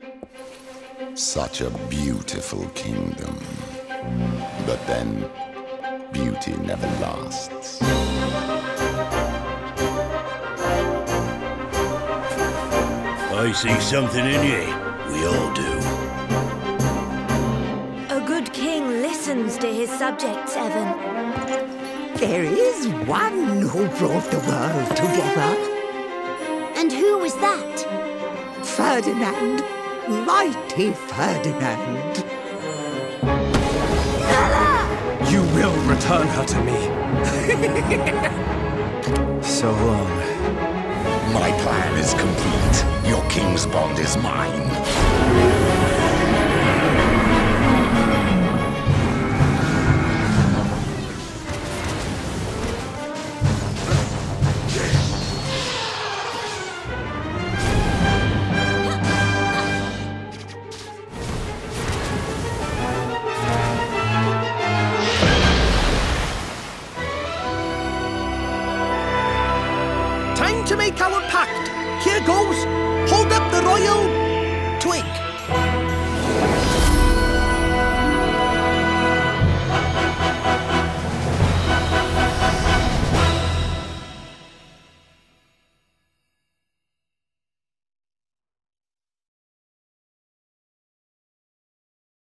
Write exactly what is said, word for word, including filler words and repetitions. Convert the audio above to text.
Such a beautiful kingdom. But then, beauty never lasts. I see something in you. We all do. A good king listens to his subjects, Evan. There is one who brought the world together. And who was that? Ferdinand. Mighty Ferdinand. You will return her to me. So long. My plan is complete. Your king's bond is mine. Time to make our pact. Here goes.